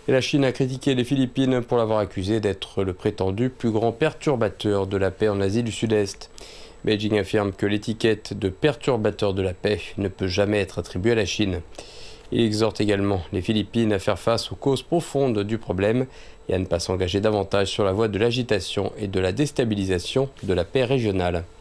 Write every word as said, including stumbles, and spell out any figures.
Et la Chine a critiqué les Philippines pour l'avoir accusé d'être le prétendu plus grand perturbateur de la paix en Asie du Sud-Est. Beijing affirme que l'étiquette de perturbateur de la paix ne peut jamais être attribuée à la Chine. Il exhorte également les Philippines à faire face aux causes profondes du problème et à ne pas s'engager davantage sur la voie de l'agitation et de la déstabilisation de la paix régionale.